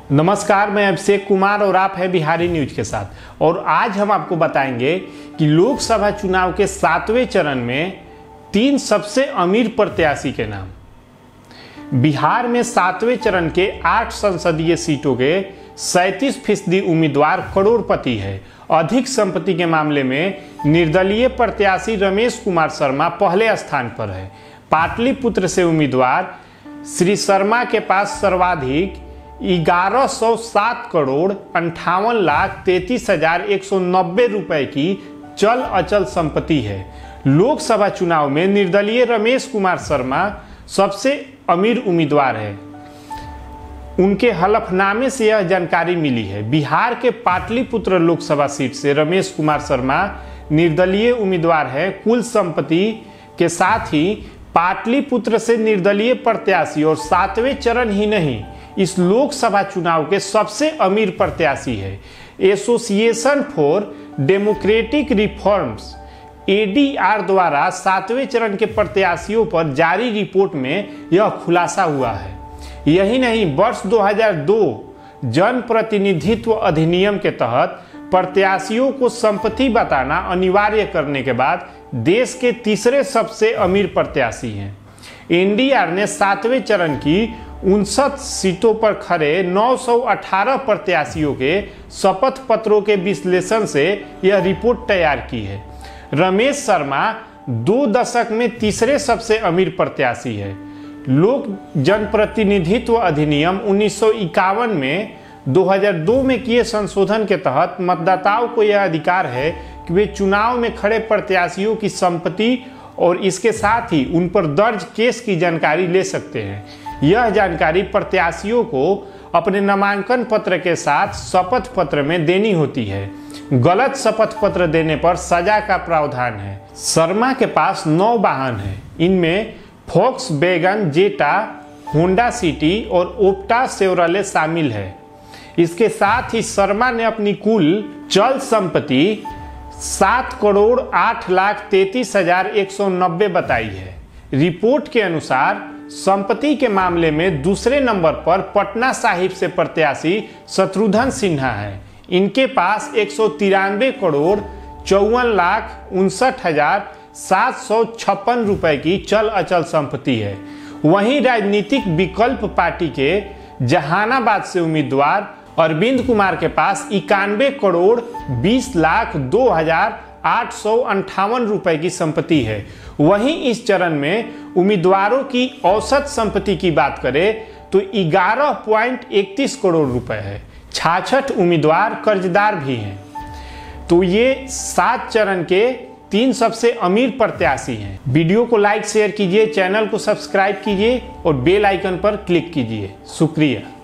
नमस्कार, मैं अभिषेक कुमार और आप हैं बिहारी न्यूज के साथ। और आज हम आपको बताएंगे कि लोकसभा चुनाव के 7वें चरण में 3 सबसे अमीर प्रत्याशी के नाम। बिहार में 7वें चरण के 8 संसदीय सीटों के 37% उम्मीदवार करोड़पति है। अधिक संपत्ति के मामले में निर्दलीय प्रत्याशी रमेश कुमार शर्मा पहले स्थान पर है। पाटलिपुत्र से उम्मीदवार श्री शर्मा के पास सर्वाधिक 1107 करोड़ 58,33,190 रुपए की चल अचल संपत्ति है। लोकसभा चुनाव में निर्दलीय रमेश कुमार शर्मा सबसे अमीर उम्मीदवार है। उनके हलफनामे से यह जानकारी मिली है। बिहार के पाटलिपुत्र लोकसभा सीट से रमेश कुमार शर्मा निर्दलीय उम्मीदवार है। कुल संपत्ति के साथ ही पाटलिपुत्र से निर्दलीय प्रत्याशी और 7वें चरण ही नहीं, इस लोकसभा चुनाव के सबसे अमीर प्रत्याशी है। Association for democratic reforms ADR द्वारा 7वें चरण के प्रत्याशियों पर जारी रिपोर्ट में यह खुलासा हुआ है। यही नहीं, वर्ष 2002 जन प्रतिनिधित्व अधिनियम के तहत प्रत्याशियों को संपत्ति बताना अनिवार्य करने के बाद देश के तीसरे सबसे अमीर प्रत्याशी हैं। NDR ने 7वें चरण की 59 सीटों पर खड़े 918 प्रत्याशियों के शपथ पत्रों के विश्लेषण से यह रिपोर्ट तैयार की है। रमेश शर्मा 2 दशक में तीसरे सबसे अमीर प्रत्याशी है। लोक जनप्रतिनिधित्व अधिनियम 1951 में 2002 में किए संशोधन के तहत मतदाताओं को यह अधिकार है कि वे चुनाव में खड़े प्रत्याशियों की संपत्ति और इसके साथ ही उन पर दर्ज केस की जानकारी ले सकते हैं। यह जानकारी प्रत्याशियों को अपने नामांकन पत्र के साथ शपथ पत्र में देनी होती है। गलत शपथ पत्र देने पर सजा का प्रावधान है। शर्मा के पास 9 वाहन हैं। इनमें फोक्सवैगन जेटा, होंडा सिटी और ओप्टा शेवरले शामिल है। इसके साथ ही शर्मा ने अपनी कुल चल संपत्ति 7 करोड़ 8,33,190 बताई है। रिपोर्ट के अनुसार संपत्ति के मामले में दूसरे नंबर पर पटना साहिब से प्रत्याशी शत्रुघ्न सिन्हा है। इनके पास 193 करोड़ 54,59,756 रुपए की चल अचल संपत्ति है। वहीं राजनीतिक विकल्प पार्टी के जहानाबाद से उम्मीदवार अरविंद कुमार के पास 91 करोड़ 20,02,858 रुपए की संपत्ति है। वहीं इस चरण में उम्मीदवारों की औसत संपत्ति की बात करें तो 11.31 करोड़ रुपए है। 66 उम्मीदवार कर्जदार भी हैं। तो ये 7 चरण के 3 सबसे अमीर प्रत्याशी हैं। वीडियो को लाइक शेयर कीजिए, चैनल को सब्सक्राइब कीजिए और बेल आइकन पर क्लिक कीजिए। शुक्रिया।